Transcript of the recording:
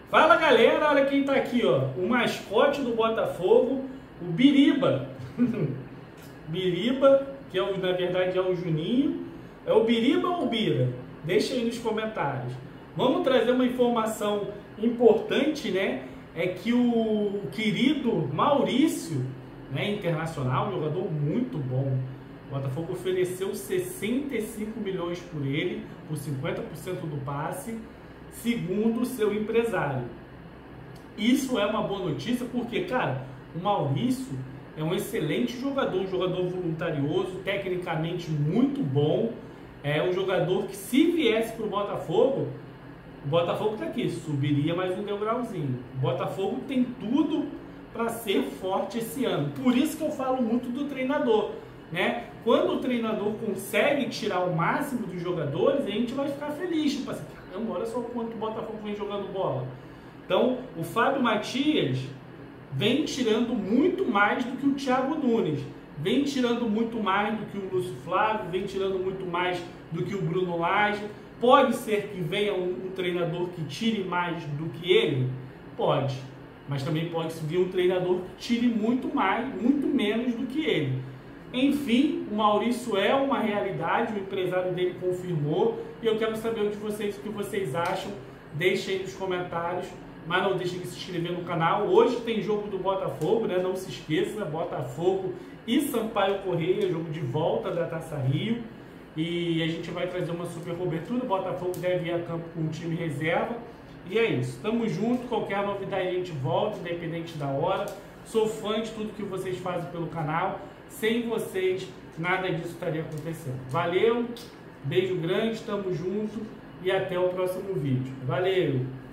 Fala galera, olha quem tá aqui, ó, o mascote do Botafogo, o Biriba. Biriba, que na verdade é o Juninho. É o Biriba ou o Bira? Deixa aí nos comentários. Vamos trazer uma informação importante, né? É que o querido Maurício, né, internacional, um jogador muito bom. O Botafogo ofereceu 65 milhões por ele, por 50% do passe, segundo o seu empresário. Isso é uma boa notícia porque, cara, o Maurício é um excelente jogador, um jogador voluntarioso, tecnicamente muito bom. É um jogador que, se viesse para o Botafogo está aqui, subiria mais um degrauzinho. O Botafogo tem tudo para ser forte esse ano. Por isso que eu falo muito do treinador, né? Quando o treinador consegue tirar o máximo dos jogadores, a gente vai ficar feliz. Tipo assim, caramba, olha só quanto o Botafogo vem jogando bola. Então, o Fábio Matias vem tirando muito mais do que o Thiago Nunes. Vem tirando muito mais do que o Lúcio Flávio, vem tirando muito mais do que o Bruno Lage. Pode ser que venha um treinador que tire mais do que ele? Pode. Mas também pode vir um treinador que tire muito mais, muito menos do que ele. Enfim, o Maurício é uma realidade, o empresário dele confirmou. E eu quero saber o que vocês acham. Deixem aí nos comentários. Mas não deixem de se inscrever no canal. Hoje tem jogo do Botafogo, né? Não se esqueça, Botafogo e Sampaio Corrêa, jogo de volta da Taça Rio. E a gente vai trazer uma super cobertura. O Botafogo deve ir a campo com um time reserva. E é isso. Tamo junto. Qualquer novidade a gente volta, independente da hora. Sou fã de tudo que vocês fazem pelo canal. Sem vocês, nada disso estaria acontecendo. Valeu, beijo grande, tamo junto e até o próximo vídeo. Valeu!